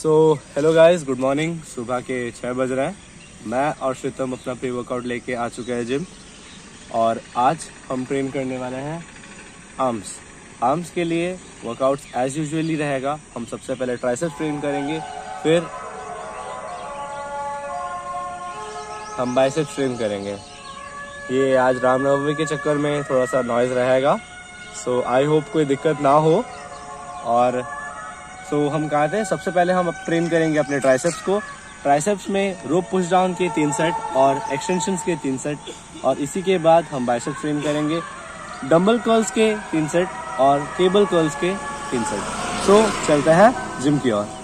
Hello guys, good morning. सुबह के 6 बज रहे हैं। मैं और श्रीतम अपना प्री वर्कआउट लेके आ चुके हैं जिम, और आज हम ट्रेन करने वाले हैं आर्म्स के लिए। वर्कआउट्स एज यूजुअली रहेगा। हम सबसे पहले ट्राइसेप्स ट्रेन करेंगे, फिर हम बाइसेप्स ट्रेन करेंगे। ये आज रामनवमी के चक्कर में थोड़ा सा नॉइज रहेगा, सो आई होप कोई दिक्कत ना हो। और हम कहा थे सबसे पहले हम अब ट्रेन करेंगे अपने ट्राइसेप्स को। ट्राइसेप्स में रोप पुश डाउन के 3 सेट और एक्सटेंशंस के 3 सेट, और इसी के बाद हम बाइसेप्स ट्रेन करेंगे डंबल कर्ल्स के 3 सेट और केबल कर्ल्स के 3 सेट। चलते हैं जिम की ओर।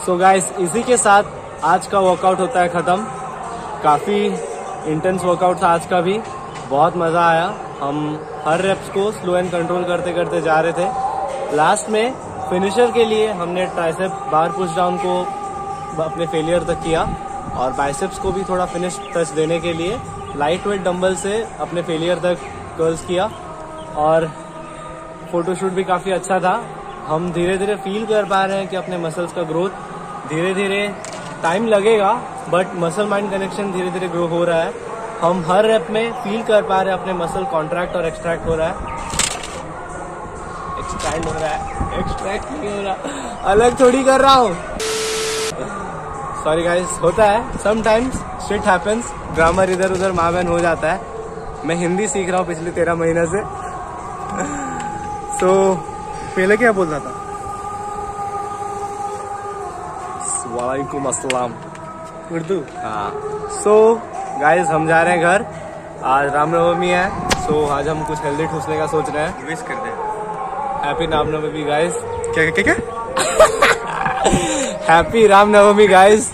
सो गाइस इसी के साथ आज का वर्कआउट होता है खत्म। काफी इंटेंस वर्कआउट था आज का भी, बहुत मजा आया। हम हर रेप्स को स्लो एंड कंट्रोल करते करते जा रहे थे। लास्ट में फिनिशर के लिए हमने ट्राइसेप बार पुश डाउन को अपने फेलियर तक किया और बाइसेप्स को भी थोड़ा फिनिश टच देने के लिए लाइट वेट डंबल से अपने फेलियर तक कर्ल्स किया। और फोटोशूट भी काफी अच्छा था। हम धीरे धीरे फील कर पा रहे हैं कि अपने मसल्स का ग्रोथ धीरे धीरे, टाइम लगेगा बट मसल माइंड कनेक्शन धीरे धीरे ग्रो हो रहा है। हम हर रेप में फील कर पा रहे हैं अपने मसल कॉन्ट्रैक्ट और एक्सट्रैक्ट हो रहा है। एक्सट्रैक्ट हो रहा है, एक्सट्रैक्ट नहीं हो रहा, अलग थोड़ी कर रहा हूँ। सॉरी गाइस, होता है समटाइम्स, शिट हैपेंस, ग्रामर इधर उधर माँ बहन हो जाता है। मैं हिंदी सीख रहा हूँ पिछले 13 महीने से। सो पहले क्या बोल रहा था? वालेकुम अस्सलाम, उर्दू। हाँ, सो गाइस हम जा रहे हैं घर। आज रामनवमी है, सो आज हम कुछ हेल्दी ठूसने का सोच रहे हैं। विश कर दे, हैप्पी रामनवमी गाइस। क्या क्या क्या हैप्पी रामनवमी गाइस।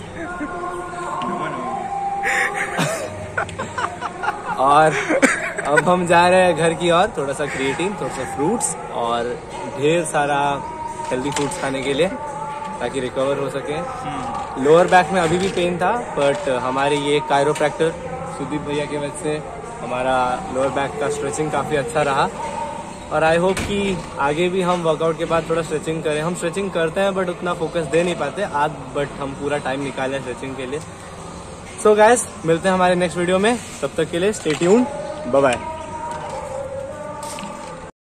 और अब हम जा रहे हैं घर की ओर, थोड़ा सा क्रिएटिन, थोड़ा सा फ्रूट्स और ढेर सारा हेल्दी फूड्स खाने के लिए, ताकि रिकवर हो सके। लोअर बैक में अभी भी पेन था बट हमारे ये कायरोप्रैक्टर सुदीप भैया की वजह से हमारा लोअर बैक का स्ट्रेचिंग काफ़ी अच्छा रहा। और आई होप कि आगे भी हम वर्कआउट के बाद थोड़ा स्ट्रेचिंग करें। हम स्ट्रेचिंग करते हैं बट उतना फोकस दे नहीं पाते आज, बट हम पूरा टाइम निकालें स्ट्रेचिंग के लिए। सो गाइस मिलते हैं हमारे नेक्स्ट वीडियो में, तब तक के लिए स्टे ट्यून्ड, बाय बाय।